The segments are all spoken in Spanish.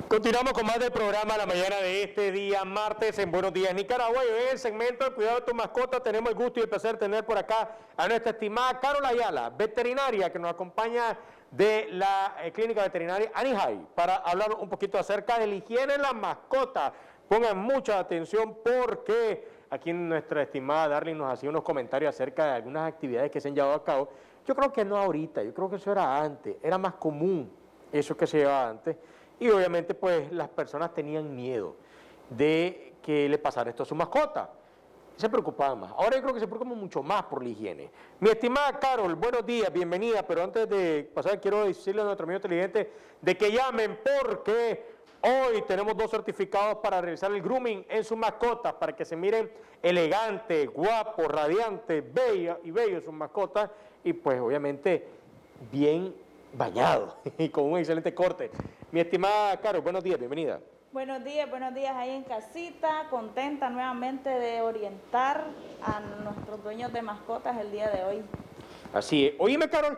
Continuamos con más del programa la mañana de este día, martes, en Buenos Días Nicaragua. Y hoy en el segmento de cuidado de tu mascota tenemos el gusto y el placer de tener por acá a nuestra estimada Carol Ayala, veterinaria, que nos acompaña de la clínica veterinaria Anihai, para hablar un poquito acerca de la higiene en las mascotas. Pongan mucha atención porque aquí nuestra estimada Darling nos hacía unos comentarios acerca de algunas actividades que se han llevado a cabo. Yo creo que no ahorita, yo creo que eso era antes, era más común eso que se llevaba antes. Y obviamente pues las personas tenían miedo de que le pasara esto a su mascota. Se preocupaban más. Ahora yo creo que se preocupan mucho más por la higiene. Mi estimada Carol, buenos días, bienvenida, pero antes de pasar quiero decirle a nuestro amigo televidente de que llamen porque hoy tenemos 2 certificados para realizar el grooming en sus mascotas para que se miren elegantes, guapos, radiantes, bellas y bellos sus mascotas y pues obviamente bien bañados y con un excelente corte. Mi estimada Carol, buenos días, bienvenida. Buenos días ahí en casita, contenta nuevamente de orientar a nuestros dueños de mascotas el día de hoy. Así es. Oíme, Carol,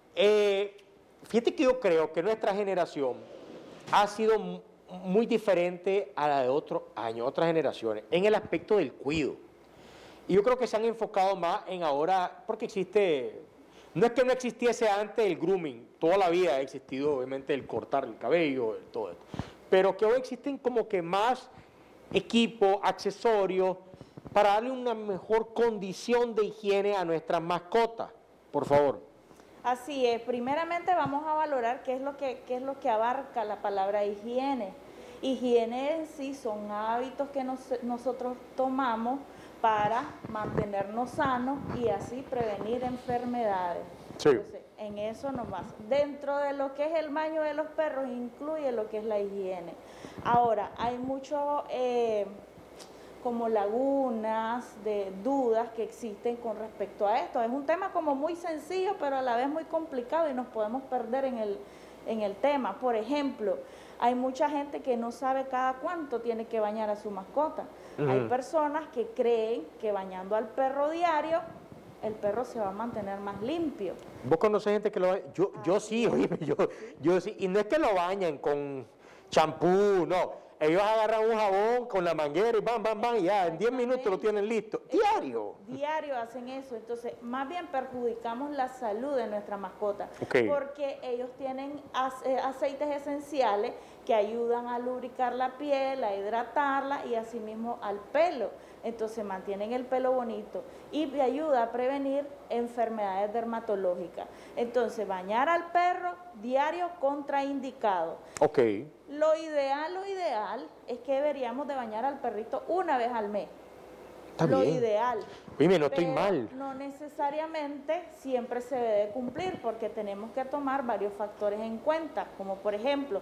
fíjate que yo creo que nuestra generación ha sido muy diferente a la de otros años, otras generaciones, en el aspecto del cuidado. Y yo creo que se han enfocado más en ahora, porque existe, no es que no existiese antes el grooming, toda la vida ha existido obviamente el cortar el cabello, todo esto, pero que hoy existen como que más equipo, accesorios, para darle una mejor condición de higiene a nuestras mascotas, por favor. Así es, primeramente vamos a valorar qué es lo que abarca la palabra higiene. Higiene en sí son hábitos que nosotros tomamos para mantenernos sanos y así prevenir enfermedades. Sí. Entonces, en eso nomás. Dentro de lo que es el baño de los perros incluye lo que es la higiene. Ahora, hay mucho como lagunas, de dudas que existen con respecto a esto. Es un tema como muy sencillo, pero a la vez muy complicado y nos podemos perder en el tema. Por ejemplo, hay mucha gente que no sabe cada cuánto tiene que bañar a su mascota. Hay personas que creen que bañando al perro diario, el perro se va a mantener más limpio. ¿Vos conocés gente que lo baña? Yo sí, oíme, yo sí. Y no es que lo bañan con champú, no. Ellos agarran un jabón con la manguera y van, y ya, en 10 minutos lo tienen listo. Diario. Diario hacen eso. Entonces, más bien perjudicamos la salud de nuestra mascota. Okay. Porque ellos tienen aceites esenciales que ayudan a lubricar la piel, a hidratarla y asimismo al pelo. Entonces mantienen el pelo bonito y ayuda a prevenir enfermedades dermatológicas. Entonces, bañar al perro diario contraindicado. Ok. Lo ideal es que deberíamos de bañar al perrito una vez al mes. Está lo bien. ideal. Oye, no estoy mal. No necesariamente siempre se debe cumplir porque tenemos que tomar varios factores en cuenta, como por ejemplo,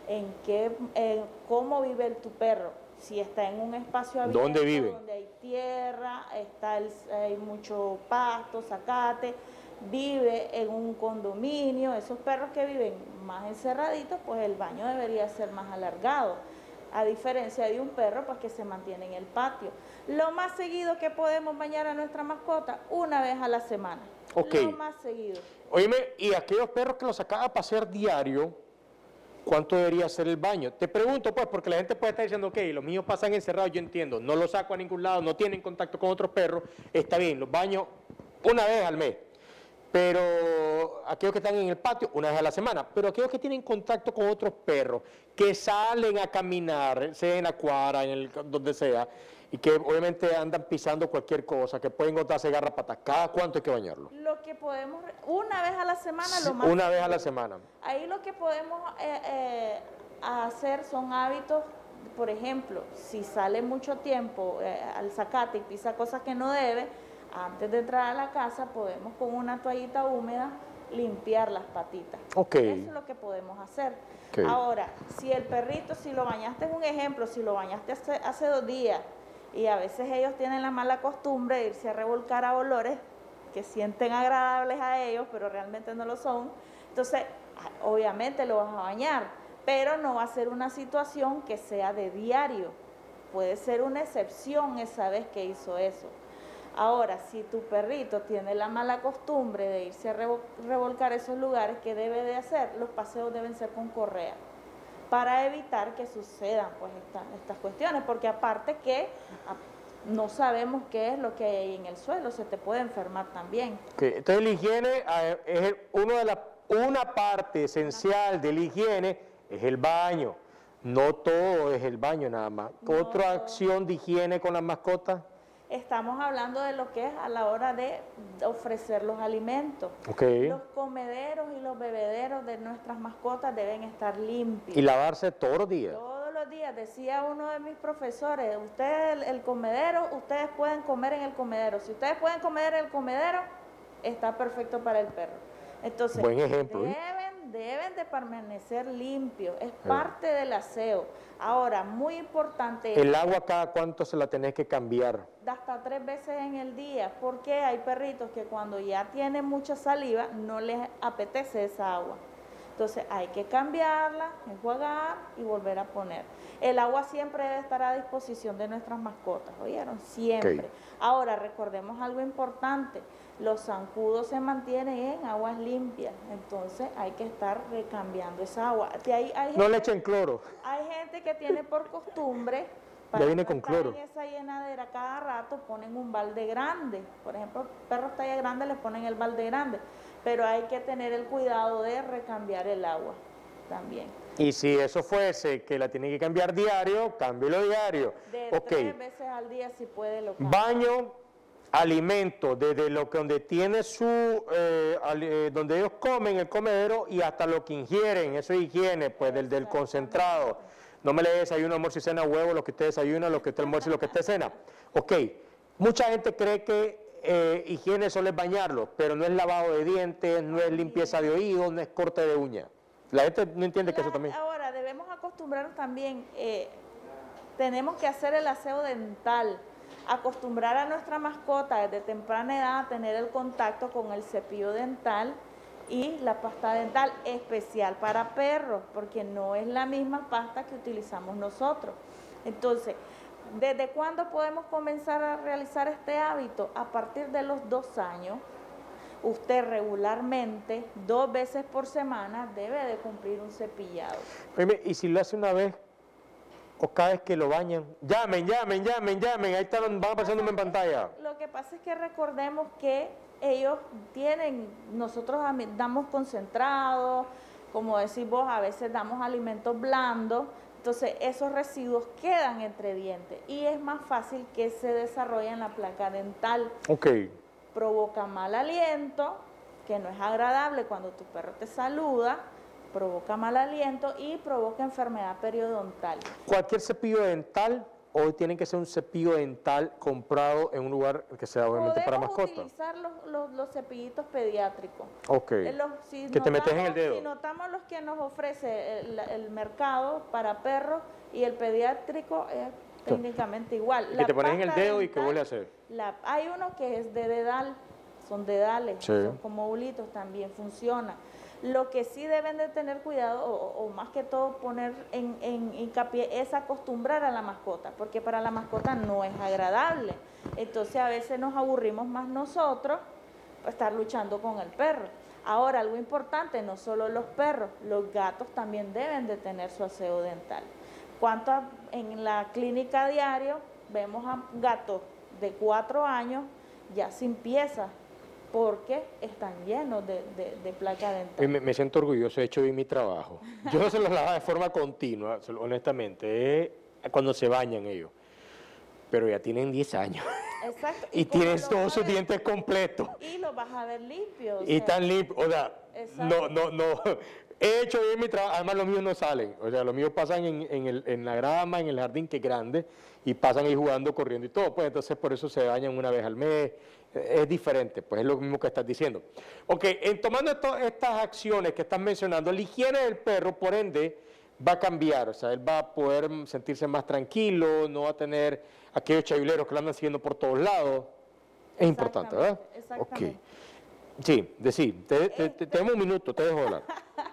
cómo vive tu perro. Si está en un espacio abierto, ¿dónde vive? Donde hay tierra, hay mucho pasto, zacate, vive en un condominio, esos perros que viven más encerraditos, pues el baño debería ser más alargado, a diferencia de un perro pues que se mantiene en el patio. Lo más seguido que podemos bañar a nuestra mascota, una vez a la semana. Ok. Lo más seguido. Oíme, y aquellos perros que los sacaba a pasear diario, ¿cuánto debería ser el baño? Te pregunto, pues, porque la gente puede estar diciendo, ok, los míos pasan encerrados, yo entiendo, no los saco a ningún lado, no tienen contacto con otros perros, está bien, los baño una vez al mes, pero aquellos que están en el patio, una vez a la semana, pero aquellos que tienen contacto con otros perros, que salen a caminar, sea en la cuadra, donde sea, y que obviamente andan pisando cualquier cosa, que pueden encontrarse garrapatas, ¿cada cuánto hay que bañarlo? Lo que podemos, una vez a la semana, lo más. Una vez a la semana. Ahí lo que podemos hacer son hábitos, por ejemplo, si sale mucho tiempo al zacate y pisa cosas que no debe, antes de entrar a la casa podemos con una toallita húmeda limpiar las patitas. Okay. Eso es lo que podemos hacer. Okay. Ahora, si el perrito, si lo bañaste, es un ejemplo, si lo bañaste hace 2 días y a veces ellos tienen la mala costumbre de irse a revolcar a olores que sienten agradables a ellos, pero realmente no lo son, entonces obviamente lo vas a bañar, pero no va a ser una situación que sea de diario, puede ser una excepción esa vez que hizo eso. Ahora, si tu perrito tiene la mala costumbre de irse a revolcar esos lugares, ¿qué debe de hacer? Los paseos deben ser con correa. para evitar que sucedan pues estas cuestiones, porque aparte que no sabemos qué es lo que hay en el suelo, se te puede enfermar también. Okay. Entonces la higiene es una parte esencial de la higiene, es el baño. No todo es el baño nada más. No ¿Otra todo. acción de higiene con las mascotas? Estamos hablando de lo que es a la hora de ofrecer los alimentos. Okay. Los comederos y los bebederos de nuestras mascotas deben estar limpios. Y lavarse todos los días. Todos los días, decía uno de mis profesores, ustedes el comedero, ustedes pueden comer en el comedero. Si ustedes pueden comer en el comedero, está perfecto para el perro. Entonces, buen ejemplo, deben de permanecer limpios, es parte del aseo. Ahora, muy importante... ¿El agua cada cuánto se la tenés que cambiar? Hasta 3 veces en el día, porque hay perritos que cuando ya tienen mucha saliva no les apetece esa agua. Entonces hay que cambiarla, enjuagar y volver a poner. El agua siempre debe estar a disposición de nuestras mascotas, ¿oyeron? Siempre. Okay. Ahora, recordemos algo importante, los zancudos se mantienen en aguas limpias, entonces hay que estar recambiando esa agua. No le echen cloro. Hay gente que tiene por costumbre, ya viene con cloro. En esa llenadera cada rato ponen un balde grande, por ejemplo, perros talla grande les ponen el balde grande, pero hay que tener el cuidado de recambiar el agua también. Y si eso fuese que la tiene que cambiar diario, cámbielo diario. De 3 veces al día si puede lo cambia. Baño, alimento, desde lo que donde tiene su, donde ellos comen el comedero y hasta lo que ingieren, eso es higiene, pues del concentrado. No me le desayuno, almuerzo y cena, huevo, lo que usted desayuna, lo que usted almuerza y lo que usted cena. Ok, mucha gente cree que higiene solo es bañarlo, pero no es lavado de dientes, no es limpieza de oídos, no es corte de uñas. La gente no entiende que eso también... Ahora, debemos acostumbrarnos también, tenemos que hacer el aseo dental, acostumbrar a nuestra mascota desde temprana edad a tener el contacto con el cepillo dental y la pasta dental especial para perros, porque no es la misma pasta que utilizamos nosotros. Entonces, ¿desde cuándo podemos comenzar a realizar este hábito? A partir de los 2 años. Usted regularmente, 2 veces por semana, debe de cumplir un cepillado. Y si lo hace una vez o cada vez que lo bañan, llamen, ahí están, van apareciéndome en pantalla. Lo que pasa es que recordemos que ellos tienen, nosotros damos concentrados, como decís vos, a veces damos alimentos blandos, entonces esos residuos quedan entre dientes y es más fácil que se desarrolle en la placa dental. Ok. Provoca mal aliento, que no es agradable cuando tu perro te saluda, provoca mal aliento y provoca enfermedad periodontal. ¿Cualquier cepillo dental o tiene que ser un cepillo dental comprado en un lugar que sea obviamente para mascotas? Podemos utilizar los cepillitos pediátricos. Ok, que te metes en el dedo. Si notamos los que nos ofrece el mercado para perros y el pediátrico es técnicamente igual. Que te pones en el dedo dental, y ¿qué vuelve a hacer? Hay uno que es de dedal, son dedales, sí. Son como bulitos, también funciona. Lo que sí deben de tener cuidado, o más que todo poner en hincapié, es acostumbrar a la mascota, porque para la mascota no es agradable. Entonces a veces nos aburrimos más nosotros estar luchando con el perro. Ahora, algo importante, no solo los perros, los gatos también deben de tener su aseo dental. En la clínica diario vemos a gatos de 4 años ya sin piezas, porque están llenos de placa dental. Me siento orgulloso, he hecho bien mi trabajo. Yo no se los lavo de forma continua, honestamente, cuando se bañan ellos. Pero ya tienen 10 años. Exacto. Y tienes todos sus dientes completos. Y los vas a ver limpios. Y están limpios, o sea, no. He hecho bien mi trabajo, además los míos no salen, o sea, los míos pasan en la grama, en el jardín que es grande, y pasan ahí jugando, corriendo y todo, pues entonces por eso se bañan una vez al mes, es diferente, pues es lo mismo que estás diciendo. Ok, tomando estas acciones que estás mencionando, la higiene del perro, por ende, va a cambiar, o sea, él va a poder sentirse más tranquilo, no va a tener aquellos chayuleros que lo andan siguiendo por todos lados, es importante, ¿verdad? Exactamente. Ok. Sí, tenemos un minuto, te dejo hablar.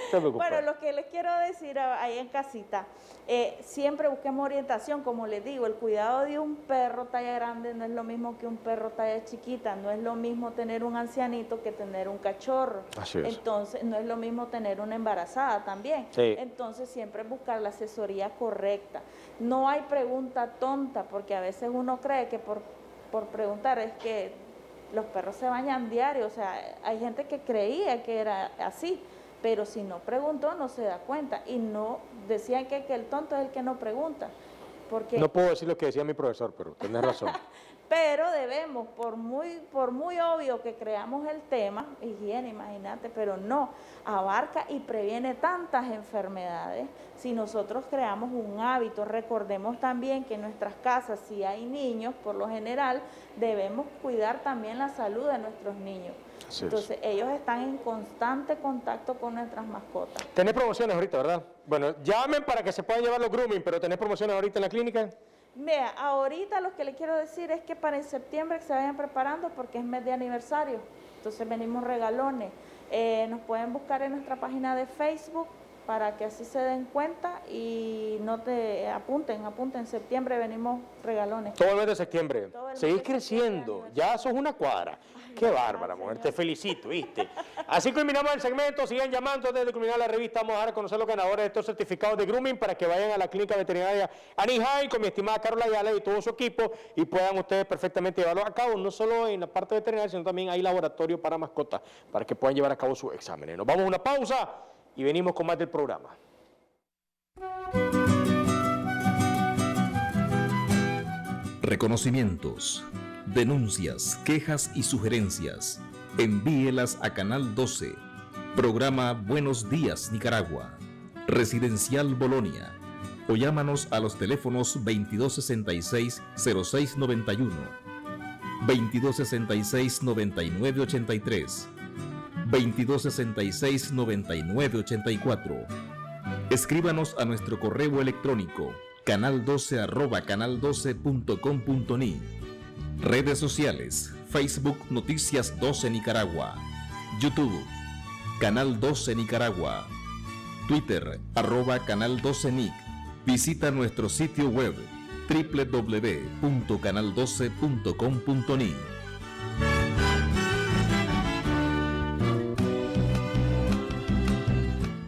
te preocupes. Bueno, lo que les quiero decir ahí en casita, siempre busquemos orientación, como les digo, el cuidado de un perro talla grande no es lo mismo que un perro talla chiquita, no es lo mismo tener un ancianito que tener un cachorro. Así es. Entonces, no es lo mismo tener una embarazada también. Sí. Entonces, siempre buscar la asesoría correcta. No hay pregunta tonta, porque a veces uno cree que por preguntar es que los perros se bañan diario, o sea, hay gente que creía que era así, pero si no preguntó no se da cuenta, y no, decían que el tonto es el que no pregunta, porque... No puedo decir lo que decía mi profesor, pero tenés razón. Pero debemos, por muy obvio que creamos el tema, higiene, imagínate, pero no, abarca y previene tantas enfermedades. Si nosotros creamos un hábito, recordemos también que en nuestras casas, si hay niños, por lo general, debemos cuidar también la salud de nuestros niños. Así Entonces, ellos están en constante contacto con nuestras mascotas. Tenés promociones ahorita, ¿verdad? Bueno, llamen para que se puedan llevar los grooming, pero ¿tenés promociones ahorita en la clínica? Mira, ahorita lo que les quiero decir es que para en septiembre se vayan preparando porque es mes de aniversario. Entonces venimos regalones. Nos pueden buscar en nuestra página de Facebook para que así se den cuenta y no te apunten, en septiembre venimos regalones. Todo el mes de septiembre. Todo el mes Seguís de creciendo, septiembre, ya sos una cuadra. Qué bárbara, mujer, te felicito, ¿viste? Así culminamos el segmento, sigan llamando antes de culminar la revista, vamos a dar a conocer los ganadores de estos certificados de grooming para que vayan a la clínica veterinaria Anihai con mi estimada Carola Ayala y todo su equipo y puedan ustedes perfectamente llevarlo a cabo, no solo en la parte veterinaria, sino también hay laboratorio para mascotas, para que puedan llevar a cabo sus exámenes. Nos vamos a una pausa y venimos con más del programa. Reconocimientos, denuncias, quejas y sugerencias. Envíelas a Canal 12, programa Buenos Días Nicaragua, Residencial Bolonia, o llámanos a los teléfonos 2266-0691, 2266-9983, 2266-9984. Escríbanos a nuestro correo electrónico canal12@canal12.com.ni. Redes sociales: Facebook Noticias 12 Nicaragua, YouTube Canal 12 Nicaragua, Twitter @Canal 12 Nic. Visita nuestro sitio web www.canal12.com.ni.